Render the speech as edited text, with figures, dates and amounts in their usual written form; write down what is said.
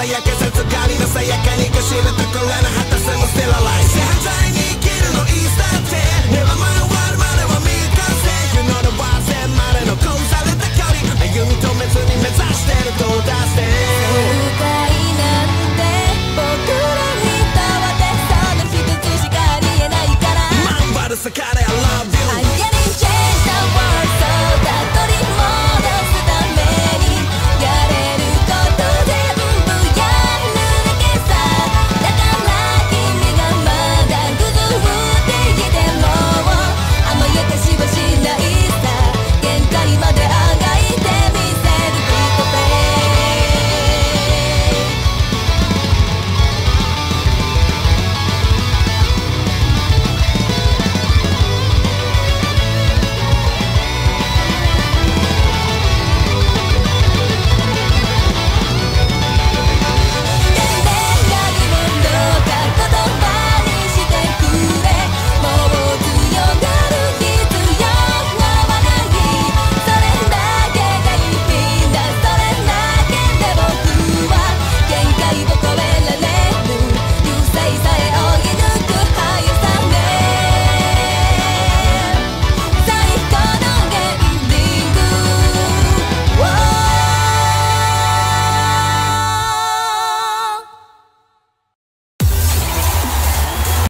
やけせつかりのさやかにかしるところの果たせも still alive 正反対に生きるのいいスタート Never mind 終わるまでは未完成 You know the one 線までのこうされた距離歩み止めずに目指してる到達点正解なんて僕らにとってその一つしかありえないからまんばるさか